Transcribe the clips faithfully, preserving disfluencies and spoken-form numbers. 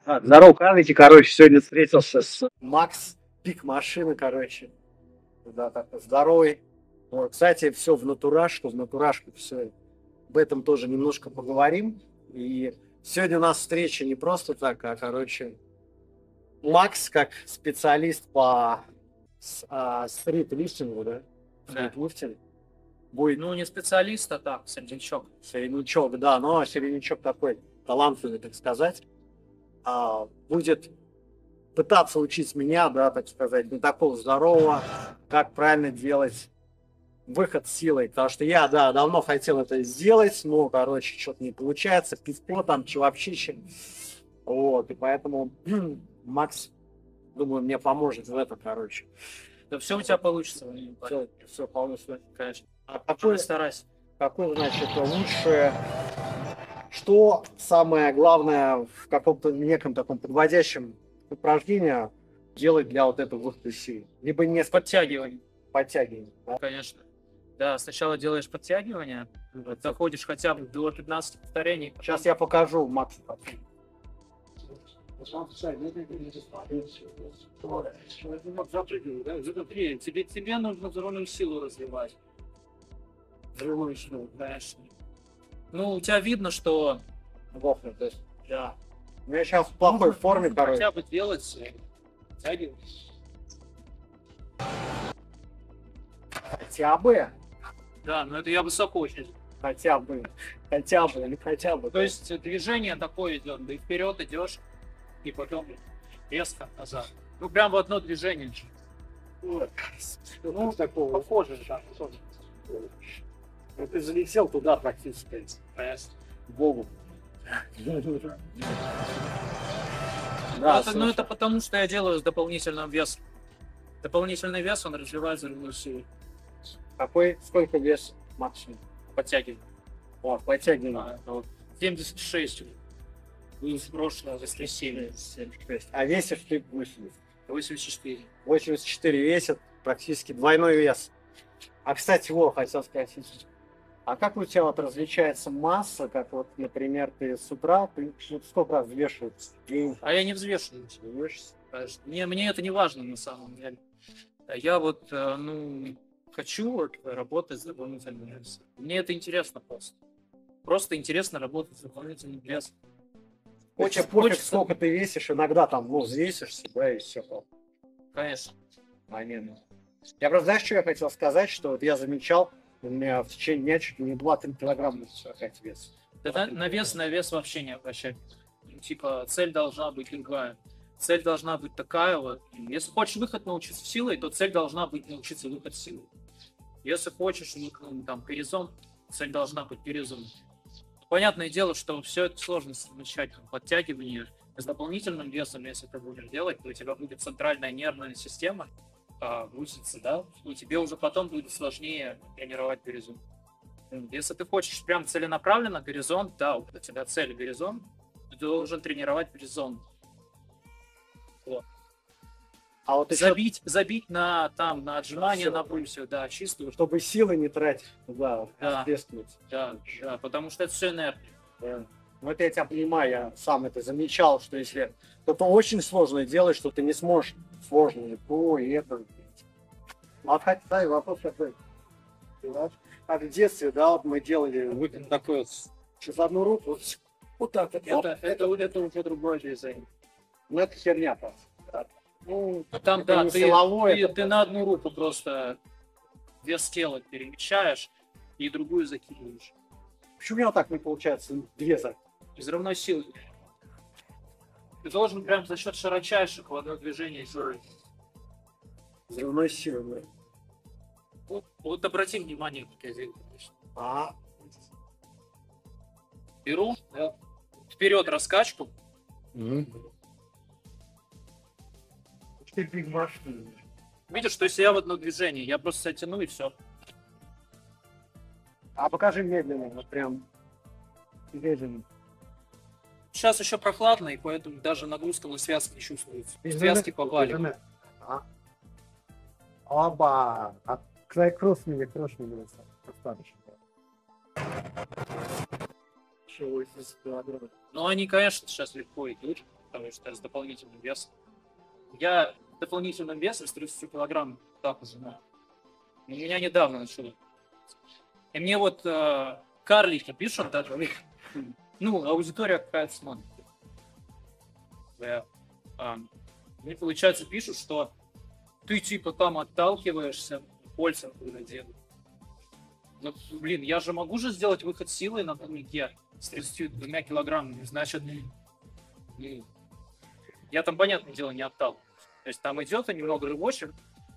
А, здорово, Карлики, короче, сегодня встретился с Макс, пик машины, короче. Да, так, здоровый. Вот, кстати, все в натурашку, в натурашку все. Об этом тоже немножко поговорим. И сегодня у нас встреча не просто так, а, короче, Макс как специалист по с- а, стрит-лифтингу, да? Да. Стрит-лифтинг. Будет Ну, не специалист, а так, среднячок. середнячок, да, но середнячок такой талантливый, так сказать. А, будет пытаться учить меня, да, так сказать, не такого здорового, как правильно делать выход силой. Потому что я, да, давно хотел это сделать, но, короче, что-то не получается, пивко там, чевапчище. Вот, и поэтому Макс, думаю, мне поможет в этом, короче. Да все у тебя получится. Владимир. Все, все полностью. Конечно. А какой, Старайся. какой, значит, лучше, что самое главное в каком-то неком таком подводящем упражнении делать для вот этого выхода силы? Либо несколько Подтягивание, подтягиваний. Да? конечно. Да, сначала делаешь подтягивание, доходишь хотя бы до пятнадцати повторений. Сейчас я покажу Максу. Запрыгивай, да? Смотри, тебе, тебе нужно взрывную силу развивать. Взрывную силу, конечно. Ну, у тебя видно, что... Вохнет, то есть. Да. У меня сейчас в плохой Нужно- форме, нужно короче. хотя бы делать... э, Подтягивать. Хотя бы. Да, но это я высоко очень. Хотя бы. Хотя бы. Или хотя бы. То есть э, движение такое идет, да и вперед идешь, и потом резко назад. Ну, прям в одно движение. Ну, такого. Похоже, да, похоже. Ну, ты залетел туда практически. Понятно. К Богу. Ну, Да, это, ну, это потому, что я делаю с дополнительным весом. Дополнительный вес, он развивает взрывную силу. какой, сколько вес максимум? Подтягивание. О, подтягивание. А, это вот семьдесят шесть из прошлого воскресенья. семьдесят шесть. А весишь ты восемьдесят. восемьдесят четыре. восемьдесят четыре весит, практически двойной вес. А, кстати, вот, хотел сказать, а как у тебя вот различается масса, как вот, например, ты с утра, ты вот сколько раз взвешиваешь в день? А я не взвешиваю. Взвешиваешься? Мне, мне это не важно на самом деле. Я вот, э, ну, хочу вот работать с дополнительным весом. Мне это интересно просто. Просто интересно работать с дополнительным весом. Очень Хочется- пофиг, хочется- сколько ты весишь, иногда там, ну, взвесишься, да, и все. Конечно. Момент. Я просто, знаешь, что я хотел сказать, что вот я замечал, у меня в течение дня чуть ли не два-три килограмма опять вес. Да на, на вес, на вес вообще не обращай. Ну, типа, цель должна быть другая. Цель должна быть такая вот. Если хочешь выход научиться силой, то цель должна быть научиться выход силой. Если хочешь, ну, там, горизонт, цель должна быть горизонт. Понятное дело, что все это сложно совмещать. Подтягивание с дополнительным весом, если ты будешь делать, то у тебя будет центральная нервная система а, грузится, да, и тебе уже потом будет сложнее тренировать горизонт. Если ты хочешь прям целенаправленно горизонт, да, у тебя цель горизонт, ты должен тренировать горизонт. А вот еще, Забить, забить на там на отжимание, Всё. на пульсе, да, чистую, чтобы силы не тратить туда, Да. ответственность. да, да, потому что это все энергия. Да. Вот я тебя понимаю, я сам это замечал, что если что-то очень сложное делаешь, что ты не сможешь сложное, то и это. А вот хотя вопрос такой. Ты знаешь, как в детстве, да, вот мы делали выход такой вот через одну руку, вот, вот так вот. Это, это, это уже другое движение. Ну это херня просто. Да. Ну, Там, это да, не ты, силовое, ты, это ты на одну руку просто вес тела перемещаешь и другую закидываешь. почему у меня вот так не получается две за? Взрывной силой. Ты должен прям за счет широчайших в одно движение сделать. Взрывной силы. Вот, вот обрати внимание, как я делаю. А, Беру, да, вперед раскачку, ты биг машина. видишь, то есть я в одно движение, я просто себя тяну и все. А покажи медленно, вот прям медленно. Сейчас еще прохладно, и поэтому даже нагрузка на связки чувствуется. Медленно. Связки побали. Медленно. А. Оба. А край кросс мне кросс мне достаточно. Чего здесь килограмм? Но они, конечно, сейчас легко идут. потому что я с дополнительным весом. Я с дополнительным весом с тридцатью килограмм так занимаю. У меня недавно начало. И мне вот э, карлики пишут даже, ну, аудитория какая-то смотрит. Я, а, мне, получается, пишут, что ты типа там отталкиваешься, польза делаешь. Ну, блин, я же могу же сделать выход силой на турнике с тридцатью двумя килограммами, значит, ну, я там, понятное дело, не отталкиваюсь. То есть там идет и немного рыбочек,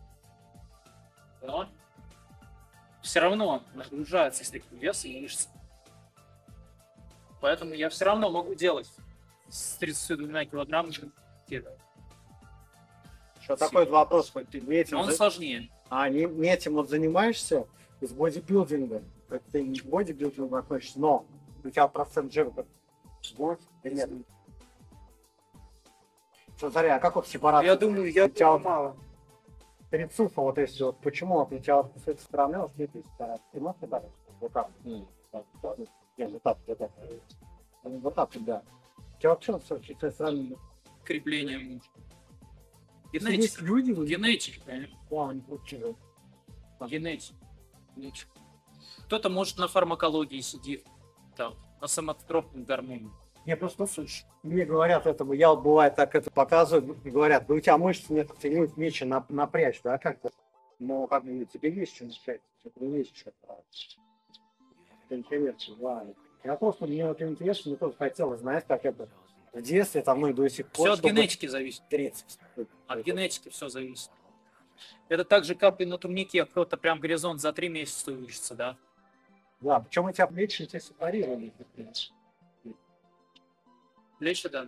но все равно нагружается с таким весом и мышцы. Поэтому я все равно могу делать с тридцатью двумя килограммами. Что такой вопрос, хоть ты не этим, Он за- сложнее. а, не, не этим вот занимаешься из бодибилдинга, как ты не к бодибилдингу относишься, но у тебя процент жира как будет или нет? Что, Заря, а как вот сепарация? Я думаю, я У тебя вот мало. перецуфа вот если вот, почему вот у тебя вот с этой стороны вот здесь есть сепарация? Ты можешь вот так, вот так, ну, так, так, ну, нет, вот так, вот так, вот так, да. У тебя вообще все, с этой стороны. Крепление мышц. Есть Генетика. люди, вот, Генетика, конечно. да, они получили. Генетика. Кто-то, может, на фармакологии сидит, там, на самотропном гормоне. Не, просто слушай, мне говорят этому, я вот бывает так это показываю, и говорят, да у тебя мышцы нет, ты не меньше на, напрячь, да, как то ну, как бы тебе есть что напрячь, тебе есть что-то. Это интересно, да. Я просто, мне вот интересно, мне тоже хотелось знать, как это в детстве, там, ну и до сих пор. Все от чтобы генетики зависит. тридцать. От генетики все зависит. Это так же, как и на турнике, кто-то прям горизонт за три месяца увеличится, да? Да, причем у тебя меньше тебя сепарировали. Плечи, да.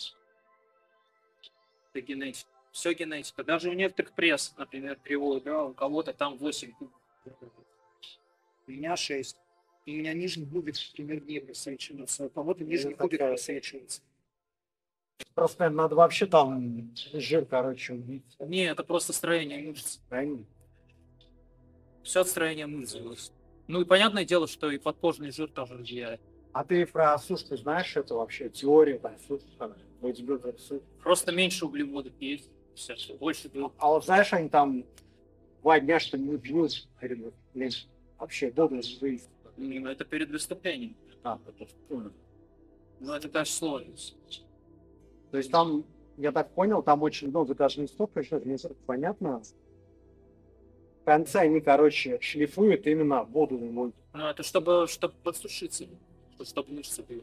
Это генетика. Все генетика. Даже у некоторых пресс, например, кривой, да, у кого-то там восемь кубов. У меня шесть. У меня нижний кубик, например, не просвечивается. У кого-то нижний Это кубик такая- просвечивается. Просто, наверное, надо вообще там жир, короче, убить. Не, это просто строение мышц. Правильно? Все от строения мышц зависит. Ну и понятное дело, что и подкожный жир тоже влияет. А ты про суш, ты знаешь это вообще, теорию, там, суш, там, бодибилдер, суш? Просто меньше углеводов есть. Все, больше белка. А вот знаешь, они там два дня что не пьют, говорят, блин, вообще воду выйти. Ну, это перед выступлением. А, это что? Ну, это конечно сложно. То есть там, я так понял, там очень много даже не столько, еще не совсем понятно. В конце они, короче, шлифуют именно воду. Ну, Ну, это чтобы, чтобы подсушиться. Чтобы мышцы были.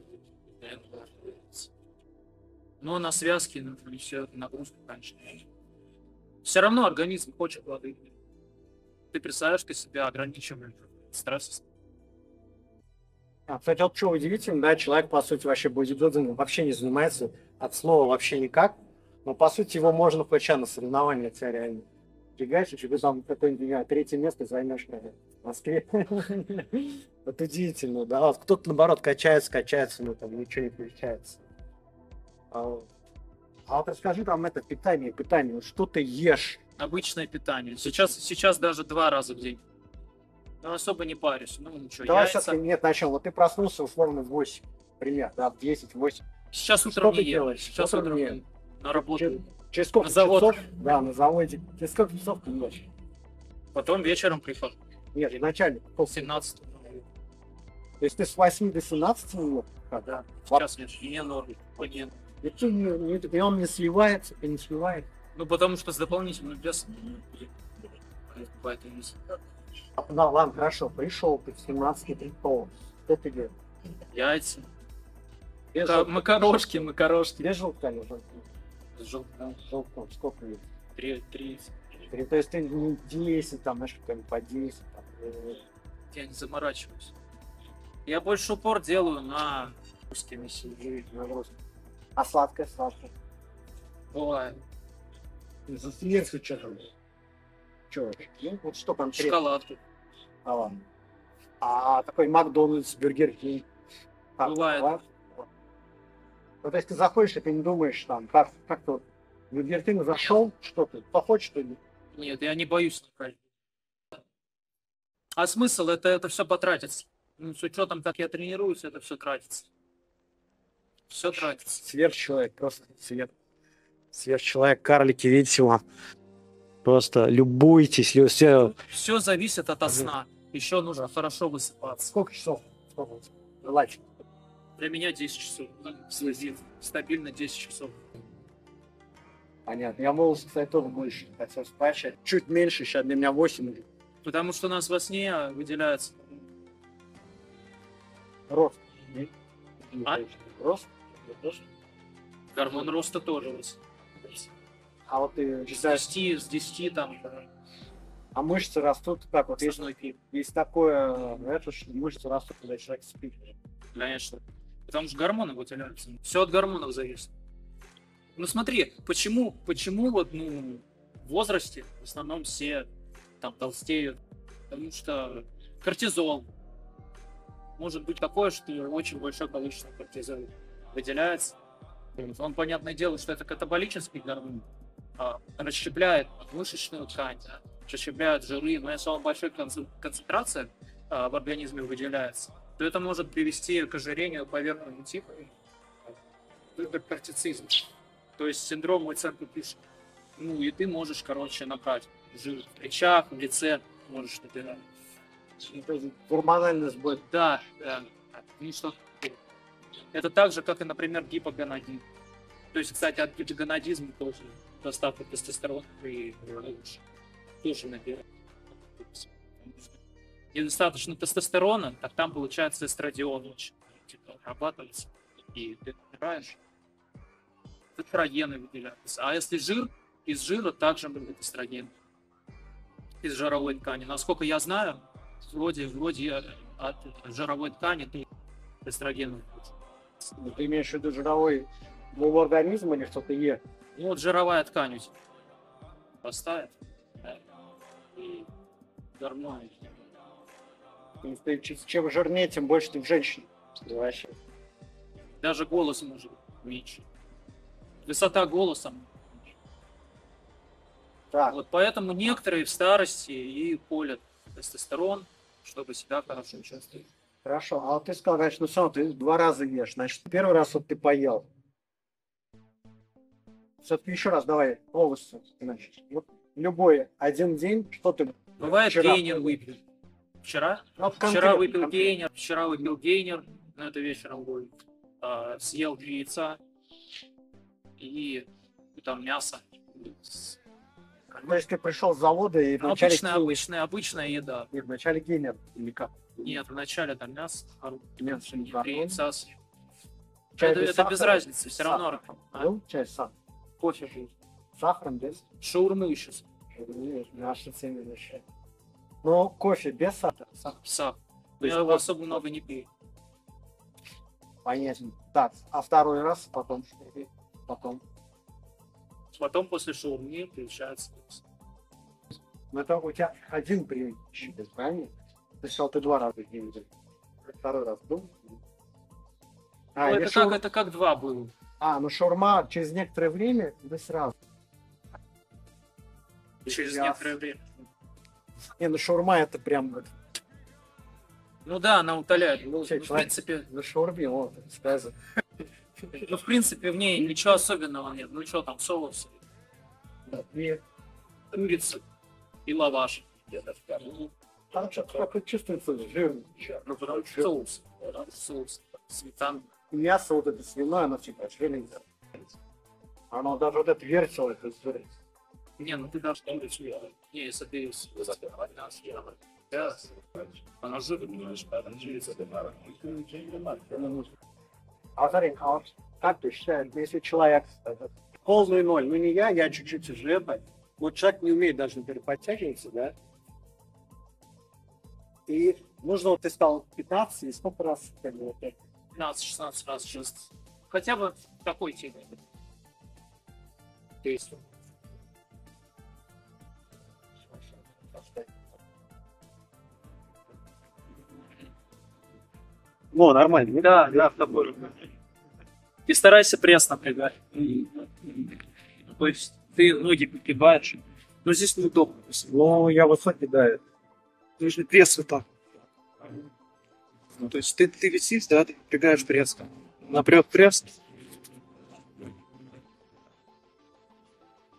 Но на связки, ну, все это нагрузка, конечно. Все равно организм хочет воды. Ты представляешь, ты себя ограничиваешь стрессом. А, кстати, вот что удивительно, да, человек, по сути, вообще бодибилдингом вообще не занимается, от слова вообще никак, но, по сути, его можно хоть на соревнования тебя реально фигачить, и ты там какое-нибудь, не знаю, третье место займешь, наверное, в Москве. Вот удивительно, да, вот кто-то, наоборот, качается, качается, но там ничего не получается. А вот а вот расскажи там это питание, питание, вот что ты ешь? Обычное питание. Сейчас, сейчас даже два раза в день. Ну, особо не парюсь. Ну, ничего, Давай яйца. все-таки, нет, начнем, вот ты проснулся условно в восемь, пример, да, в десять-восемь. Сейчас утром Что ты не ем. делаешь? Сейчас Утром утром не не ем. ем. На работу. Через сколько На завод. часов? Да, на заводе. Через сколько часов ты ешь? Потом вечером прихожу. Нет, изначально. В семнадцать. То есть ты с восьми до семнадцати минут? Да. Сейчас нет. Не норм. Нет. И, ты не, не- и он не сливается, и не сливает. Ну, потому что с дополнительным весом. Поэтому не- А, да, ладно, хорошо, пришел, ты в семнадцати пришел. Что ты делаешь? Яйца. Без Ка- желтка. Макарошки, макарошки. Без желтка или желтка? С желтком. Желтком сколько есть? Три, три. Три, то есть ты не десять, там, знаешь, как по десять. Там, э, Я не заморачиваюсь. Я больше упор делаю на русскими силами. нагрузка. А сладкое, сладкое. Бывает. За сверху что там? Че вообще? Ну, вот что конкретно? Шоколадку. А, ладно. А такой Макдональдс, Бургер Кинг. Так, Бывает. бывает? Ну, то есть ты заходишь, и ты не думаешь там, как, как ты вот в Бургер Кинг зашел, что ты, похочешь, что ли? Нет, я не боюсь находить. А смысл? Это, это все потратится. Ну, с учетом, как я тренируюсь, это все тратится. Все тратится. Сверхчеловек, просто свет. Сверхчеловек, карлики, видите его. Просто любуйтесь. лю- все- Все зависит от сна. Еще нужно хорошо высыпаться. Сколько часов? Сколько? Лайк. Для меня десять часов. Следит. Стабильно десять часов. Понятно. Я волосы, кстати, тоже больше хотел спать. Щас чуть меньше, сейчас для меня восемь. Потому что у нас во сне выделяется Рост. Не- не А? точно. Рост? Рост? гормон роста тоже. А вот ты С считаешь, десяти, с десяти там а мышцы растут как? Вот есть, основной пик. есть такое, это, что мышцы растут, когда человек спит. Конечно. Потому что гормоны выделяются. Все от гормонов зависит. Ну смотри, почему, почему вот ну, в возрасте в основном все там толстеют? Потому что кортизол. Может быть такое, что очень большое количество кортизола выделяется. Он, понятное дело, что это катаболический гормон, а, расщепляет мышечную ткань, да, расщепляет жиры, но если он большой концен- концентрация а, в организме выделяется, то это может привести к ожирению поверхностного типа, гиперкортицизм. То есть синдром мой центр пишет. Ну и ты можешь, короче, набрать жир в плечах, в лице, можешь набирать. Гормональный сбой. Да, да. Ну что, это так же, как и, например, гипогонадизм. То есть, кстати, от гипогонадизма тоже доставка тестостерона при лучше. Тоже набирать. Недостаточно тестостерона, так там получается эстрадион очень типа, обрабатывается. И ты набираешь. Эстрогены выделяются. А если жир, из жира также будет эстроген. Из жировой ткани. Насколько я знаю, вроде, вроде от жировой ткани ты эстроген. Ну, ты имеешь в виду жировой моего организма или что-то ешь? Ну вот жировая ткань у тебя поставит. Да, и гормоны. То есть ты ч- чем жирнее, тем больше ты в женщине. Вообще. Даже голос может быть меньше. Высота голоса. Так, Вот поэтому некоторые в старости и колят тестостерон, чтобы себя хорошо чувствовать. хорошо. А вот ты сказал, значит, ну все равно ты два раза ешь. Значит, первый раз вот ты поел. Все-таки еще раз давай полностью. Значит, вот любой один день, что ты Бывает вчера гейнер поел? выпил. Вчера? Ну, вот Вчера конкретно, выпил конкретно. гейнер, вчера выпил гейнер, но это вечером будет. А, съел три яйца и там мясо. С- То есть ты пришел с завода и вначале Обычная, кинул- обычная, обычная еда. Нет, вначале гейнер или как? Нет, вначале там мясо, а Мясо, и три яйца. съел. Чай Это, без это без сахара? разницы, все равно. А, Ну, чай с сахаром. кофе же. С сахаром без? Шаурму еще. с- Нет, наши цены вообще. Ну, кофе без сахара. Сахар. Сахар. То есть Я его вот- особо много не пью. Понятно. Так, а второй раз потом что? Потом. Потом после шаурмы получается. Ну, это у тебя один прием пищи, правильно? Ты сказал, ты два раза в день ел. Второй раз был? А, Ну, или это, шаур- как, это как два было. а, ну шаурма через некоторое время вы сразу. Через Ясно. некоторое время. Не, ну шаурма это прям вот, Ну да, она утоляет. Ну, Чай, в человек. принципе, на шаурме, вот, сказано. ну, в принципе, в ней ничего особенного нет. Ну что там, соус, И курица и лаваш. Ну, там что-то как-то чувствуется жир. ну, потому что соус. да, Соус. Сметана. Мясо вот это свиное, оно типа жирненькое. Оно даже вот это вертело, это жир. Не, ну ты даже курицу ела. Не, если ты с- Да. Она жирная. А смотри, а вот как ты считаешь, если человек э, полный ноль, ну не я, я чуть-чуть уже это, вот человек не умеет даже, например, подтягиваться, да? И нужно, вот ты сказал, пятнадцать или сколько раз, как бы, вот это? пятнадцать-шестнадцать раз чисто. Хотя бы в такой теме. То есть, Ну, нормально. да, да, в такой же. И старайся пресс напрягать. То есть ты ноги подгибаешь, но здесь неудобно. Ну, я высокий, да. Нужно пресс вот так. Ну, то есть ты, ты висишь, да, ты напрягаешь пресс. Напряг пресс,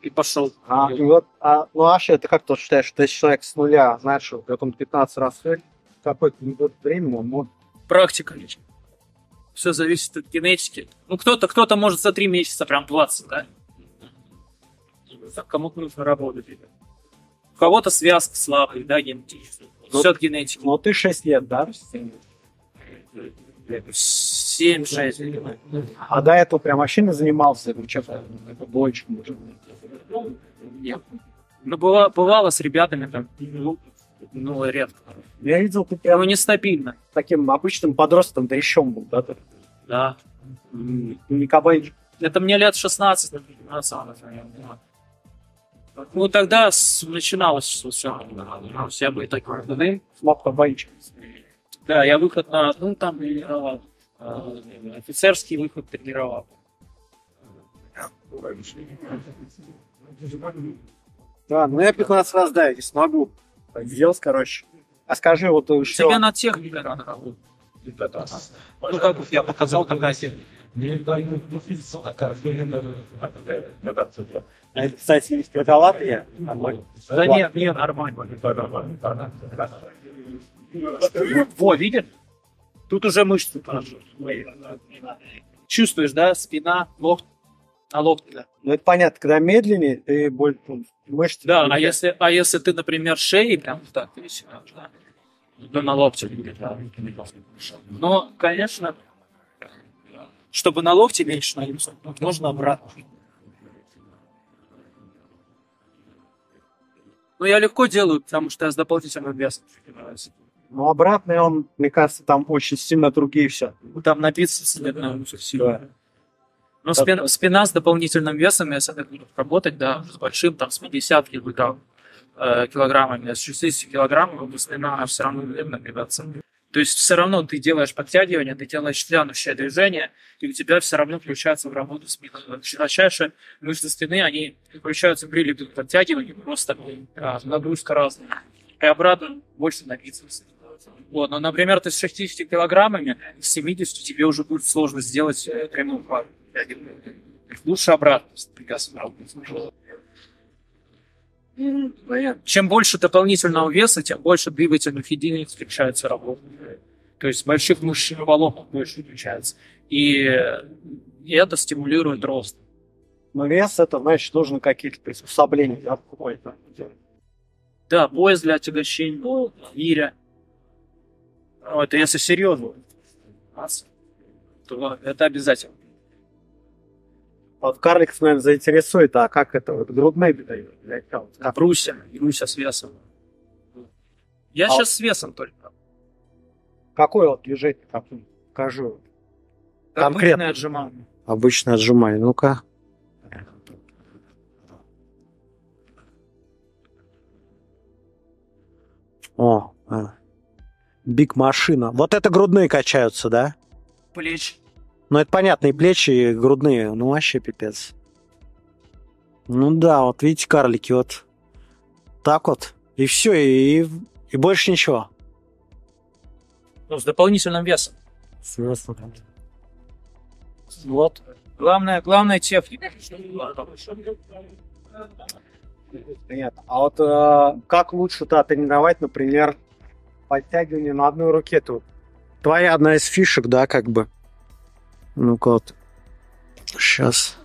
и пошел. А, и вот, а, ну, вообще, ты как тут считаешь, что если человек с нуля, знаешь, что как он пятнадцать раз ходит, какой-то времени он может... Практика. Все зависит от генетики. Ну, кто-то, кто-то может за три месяца прям двадцать, да? Кому-то нужно работать. У кого-то связка слабая, да, генетически. Ну, Все от генетики. Ну, ты шесть лет, да? семь-шесть. А до этого прям вообще не занимался чем-то бойчиком? Нет. Ну, бывало, бывало с ребятами там, ну, ну, редко. Я видел, ты Ну, прям нестабильно. таким обычным подростком дрящом был, да? Ты? Да. Не кабанчик. Это мне лет шестнадцать. Ну, тогда с- начиналось все. Я бы так. Смог кабанчик. Да, я выход на, ну, там тренировал. Э, Офицерский выход тренировал. Да, ну я пятнадцать раз, да, не смогу. Сделал, короче. А скажи, вот еще... Тебе на технике надо работать. Ну, как бы я показал, когда я... А это, кстати, есть предалатые? Нормально. Да нет, нет, нормально. Во, видишь? Тут уже мышцы хорошо. Чувствуешь, да? Спина, локти. На локте, да. Ну, это понятно, когда медленнее, ты боль, ну, мышцы... Да, а если, а если ты, например, шеей прям вот так висишь, да, то на локте. Но, конечно, чтобы на локте меньше нагрузка, можно обратно. Но я легко делаю, потому что я с дополнительным весом. Ну, обратный он, мне кажется, там очень сильно другие все. Там на бицепсе нет нагрузок сильно. Но спина, спина с дополнительным весом, если ты будешь работать, да, с большим, там, с пятьдесят килограмм, э, килограммами, а с шестьдесят килограммов спина все равно будет нагреваться. То есть все равно ты делаешь подтягивание, ты делаешь тянущее движение, и у тебя все равно включается в работу спины. Широчайшие мышцы спины, они включаются при подтягивании, просто а, нагрузка разная. И обратно больше на бицепсы. Вот, но, например, ты с шестьдесят килограммами, с семидесятью тебе уже будет сложно сделать э, прямую пару. Лучше обратно. Чем больше дополнительного веса, тем больше двигательных единиц включается работа. То есть больших мышечных волокон больше включается. И это стимулирует рост. Но вес, это значит, нужно какие-то приспособления, да, какой-то. Да, пояс для отягощения, гиря. Ну, это если серьезно, то это обязательно. Вот карликов, наверное, заинтересует, а как это, вот, грудные бедра? Как Руся, Руся с весом. Я А сейчас с весом только. Какое вот движение, как покажу? Конкретное отжимание. Обычное отжимание, ну-ка. О, а. Биг машина. Вот это грудные качаются, да? Плечи. Ну, это понятно, и плечи, и грудные. Ну, вообще пипец. Ну да, вот видите, карлики, вот так вот. И все, и, и больше ничего. Ну, с дополнительным весом. Смысл. Вот. Главное, главная техника. Понятно. А вот э, как лучше-то тренировать, например, подтягивание на одной руке тут? Твоя одна из фишек, да, как бы. Ну-ка вот. Сейчас.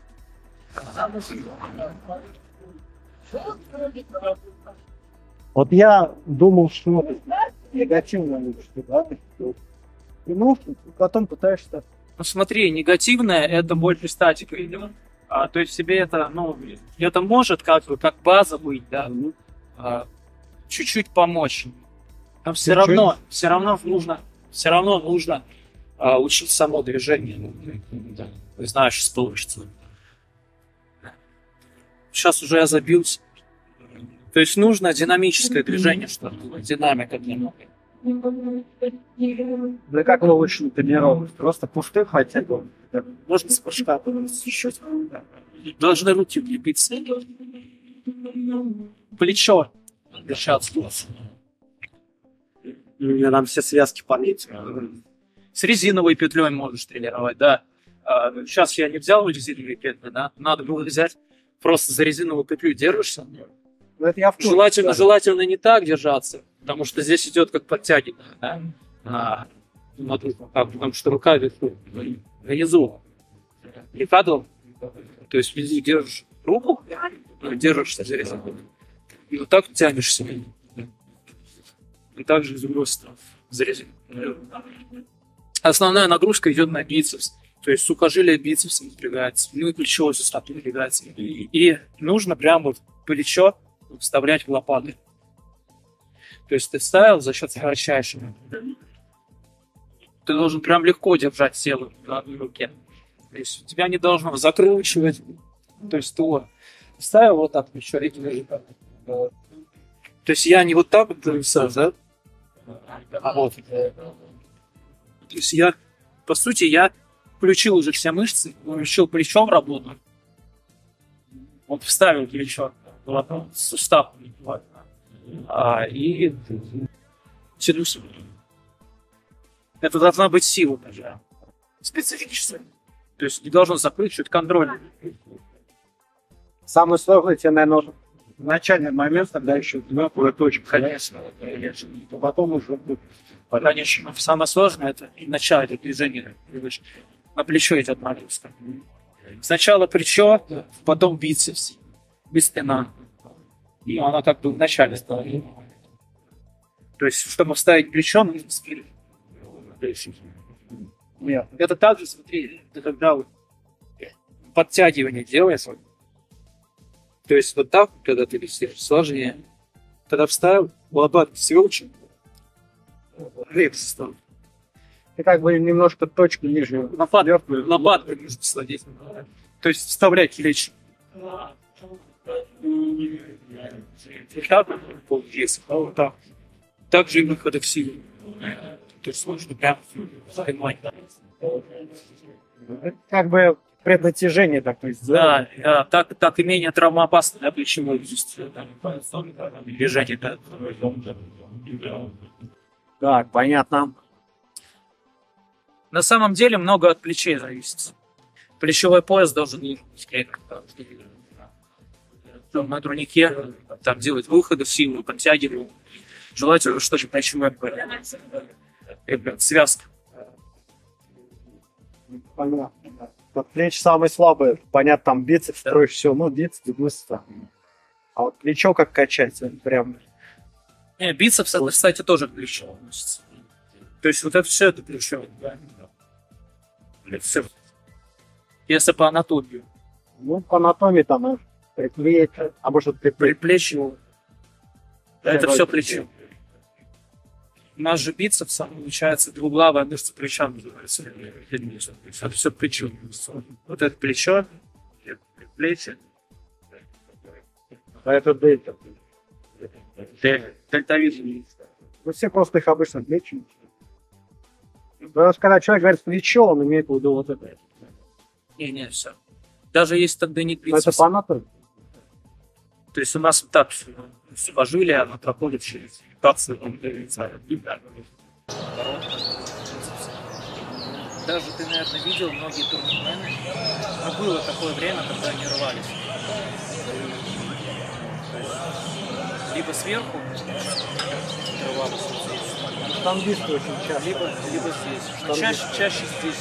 Вот я думал, что негативно лучше, да? И ну, потом пытаешься... Ну смотри, негативное это больше статика идет. А, то есть себе это, ну, это может как бы как база быть, да, а, чуть-чуть помочь. Но все Чуть-чуть? равно, все равно нужно, все равно нужно а, учить само движение. Не знаю, сейчас получится. Сейчас уже я забился. То есть нужно динамическое движение, чтобы динамика немного. Да как вы лучше тренировать? Просто пушты хотя бы. Можно с прыжка еще. Должны руки влепиться. Плечо. Держаться. У меня там все связки полить. С резиновой петлей можешь тренировать, да. А, сейчас я не взял резиновые петли, да. Надо было взять. просто за резиновую петлю держишься. Ну, это я в курсе, Желательно, да. желательно не так держаться, потому что здесь идет как подтягивание, да? А, смотри, как, потому что рука внизу не падал, то есть внизу держишь руку, держишься за резинку, и вот так тянешься. И также из другой стороны за резинку. Основная нагрузка идет на бицепс. То есть сухожилие бицепса напрягается, ну и плечевой сустав напрягается. И, и нужно прямо вот плечо вставлять в лопаты. То есть ты вставил за счет сокращающего. Ты должен прям легко держать тело на одной руке. То есть тебя не должно закручивать. То есть ты вставил вот так плечо. То есть я не вот так вот зависаю, да? А вот. То есть я, по сути, я включил уже все мышцы, включил плечо в работу. Вот вставил плечо, вот, сустав. Вот, а, и тянусь. Это должна быть сила даже. Специфическая. То есть не должно закрыть, чуть контроль. Самое сложное тебе, наверное, начальный момент, когда еще два точки. Конечно, конечно. Потом уже Конечно. Самое сложное это начало движения. На плечо идет нагрузка. Сначала плечо, потом бицепс, без спина. И она как бы в начале стоит. То есть, чтобы вставить плечо, нужно спереди. Нет. Это также, смотри, это когда вот подтягивание делается. То есть вот так, когда ты висишь, сложнее. Тогда вставил, лопатки свелчил, репс стал. ты как бы немножко точку ниже. Лопатку, лопатку нужно сладить. То есть вставлять плечи. Так, полвеса, вот так. Также и выходы в силу. То есть нужно прям поймать. Как бы преднатяжение такое сделать. Да, да, так, так и менее травмоопасно для плечевой движения. Да. Так, понятно. На самом деле много от плечей зависит. Плечевой пояс должен быть на турнике, там делать выходы в силу, подтягивать. Желательно, что же плечевой пояс. Связка. Понятно. Вот плечи самые слабые. Понятно, там бицепс, да. Строишь все, ну, бицепс, мышцы. А вот плечо как качать, прям. Не, бицепс, это, кстати, тоже плечо. То есть вот это все это плечо. Если по анатомии. Ну, по анатомии там предплечье, а может предплечье. Это все плечо. У нас же бицепс, получается, двуглавая мышца плеча называется. Это все плечо. Вот это плечо, плечи. А это дельта. Дельтовидный. Ну, все просто их обычно плечи. Потому что когда человек говорит плечо, он имеет в виду вот это. Не, не, все. Даже если тогда не бицепс. Это по анатомии. То есть у нас вот так сухожилие, оно проходит через фиксацию. Даже ты, наверное, видел многие турнимены. Но было такое время, когда они рвались. Либо сверху рвалось вот здесь. Штангисты очень часто. Либо, либо здесь. Но чаще, чаще здесь.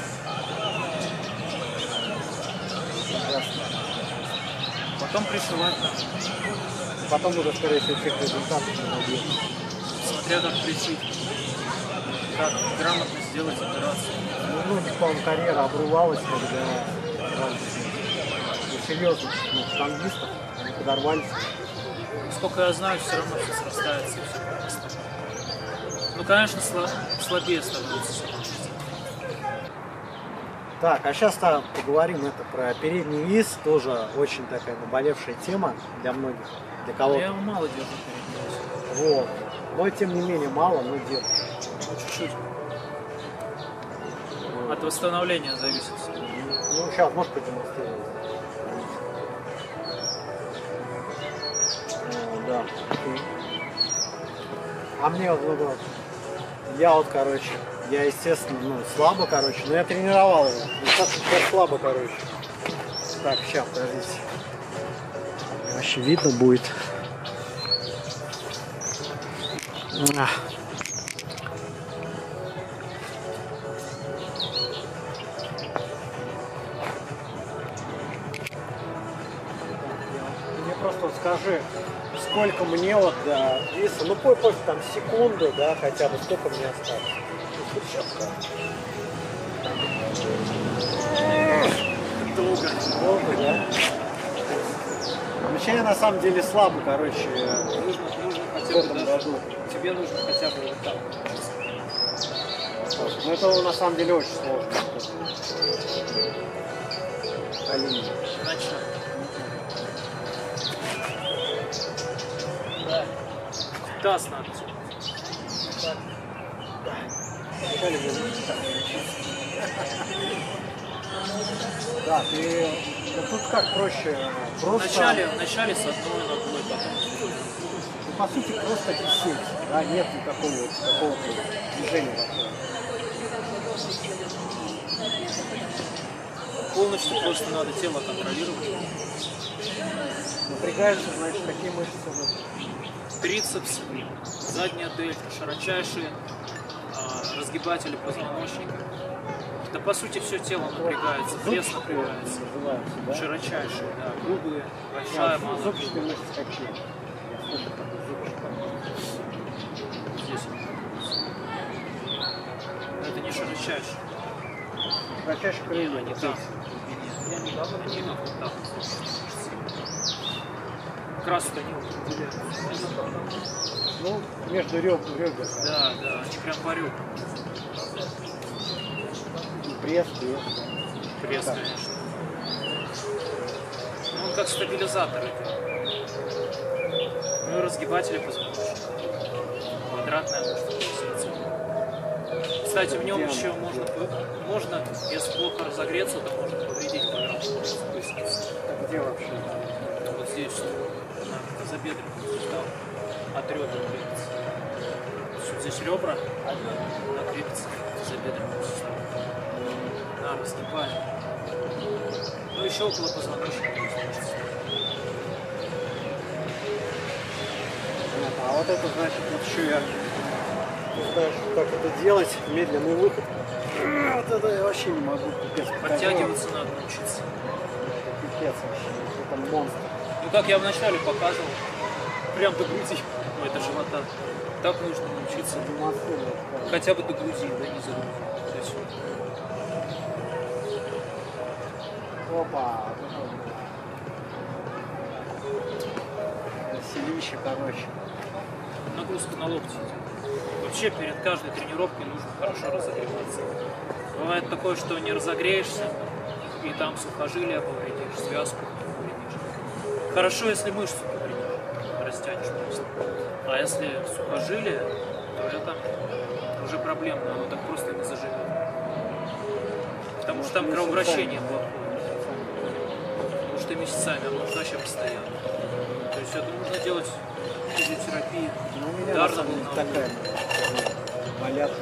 Потом пришивать. Потом уже, скорее всего, всех результатов не. Смотря как пришить. Как грамотно сделать операцию. Ну, ну, по-моему, карьера обрывалась, когда ну, серьезно, ну, штангистов, они подорвались. Сколько я знаю, все равно все срастается. И все. Ну, конечно, слабее становится. Так, а сейчас поговорим это про передний вис, тоже очень такая наболевшая тема для многих, для кого-то. Я его мало держу передний вис. Вот. Но тем не менее мало, но держу. Ну, чуть-чуть. Вот. От восстановления зависит. Ну, сейчас можешь продемонстрировать. О, да. А мне вот, вот, я вот, короче, я, естественно, ну, слабо, короче, но я тренировал его. Ну, сейчас слабо, короче. Так, сейчас, подождите. Вообще видно будет. А. Мне просто вот скажи, сколько мне вот до веса, ну пой, пой, там секунду, да, хотя бы, сколько мне осталось. Долго. Долго, да? Вообще я на самом деле слабо, короче, Нужно, нужно в хотя бы этом даже, году. тебе нужно хотя бы вот так. Но это на самом деле очень сложно. Колени. Начнем. Да. Таз надо. Вначале вы будете так Да, ты ну, тут как проще, просто, Вначале, вначале с одной ногой, потом. ну, по сути, просто висеть, да, нет никакого вот какого-то движения вокруг. Полностью просто надо тело контролировать. Напрягаются, значит, какие мышцы вот. Трицепс, задняя дельта, широчайшие а, разгибатели позвоночника. Да по сути все тело напрягается, пресс напрягается. Называются, да? Широчайшие, да, губы, большая, Да, малая. зубчатые мышцы какие? Здесь. Но это не широчайшие. Широчайшие крылья. Они там. Они вот так. Как раз вот они вот выделяются. Ну, между ребер. ребер. Да, да, они прям по ребрам. Пресс, пресс. Пресс, Так. конечно. Ну, он как стабилизатор это. Ну и разгибатели позвоночника. Квадратная мышца. Кстати, в нем еще можно, можно, если плохо разогреться, то можно повредить поясницу. Так где вообще? Вот здесь, на тазобедренный сустав, от ребер крепится. Вот здесь ребра, она крепится к тазобедренному суставу. Да, разгибаем. Ну еще около позвоночника есть мышцы. Понятно. А вот это значит, вот еще я не знаю, как это делать, медленный выход. Вот это я вообще не могу, пипец. Подтягиваться надо научиться. Это пипец вообще, это монстр. Ну как я вначале показывал, прям до груди, ой, это живота. Так нужно научиться. Демонстрирую. Хотя бы до груди, да не за груди. То есть, Опа. Селище, короче. нагрузка на локти. Вообще перед каждой тренировкой нужно хорошо разогреваться. Бывает такое, что не разогреешься, и там сухожилия повредишь, связку повредишь. Хорошо, если мышцу повредишь, растянешь просто. А если сухожилие, то это уже проблемно, оно так просто не заживет. Потому что там кровообращение плохое. Потому что месяцами, а может вообще постоянно. То есть это нужно делать физиотерапию. Ну, у меня Ударно на самом деле волновую. такая болят.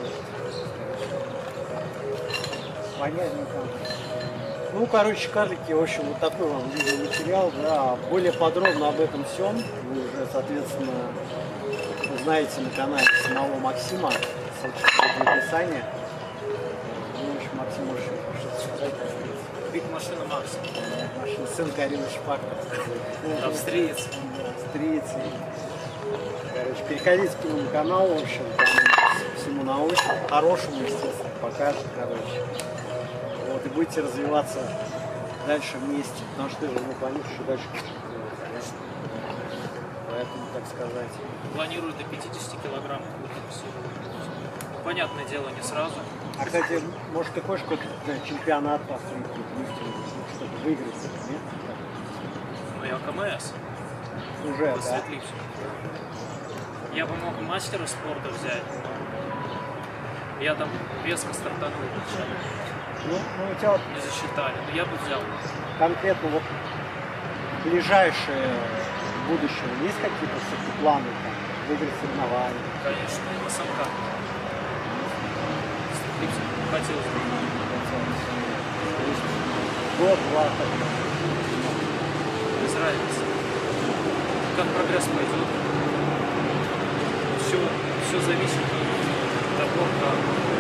Понятненько. Ну, короче, карлики, в общем, вот такой вам видеоматериал, да. Более подробно об этом всем вы уже, соответственно, узнаете на канале самого Максима. Ссылочка в описании. Ну, в общем, Максим, может, что-то сказать. Биг машина Макс. Машина, сын Карины Шпак. Австриец. Австриец. Короче, переходите к нему на канал, в общем, там всему научит, хорошему, естественно, покажет, короче. Вот, и будете развиваться дальше вместе, потому что ты же не планируешь еще дальше развиваться. Поэтому, так сказать. Планирую до пятидесяти килограмм всего. Понятное дело, не сразу. А, кстати, может, ты хочешь какой-то чемпионат построить, чтобы выиграть, нет? Ну, я КМС. Уже, да? Посветлить. Я бы мог мастера спорта взять, но я там резко стартанул вначале. Ну, ну, у тебя вот Не засчитали, но я бы взял. конкретно вот ближайшее будущее есть какие-то все-таки планы, там, выиграть соревнования? Конечно, и на самках. Стриптиз хотелось бы. Год, два, так. разницы. Как прогресс пойдет, все, все зависит от того, как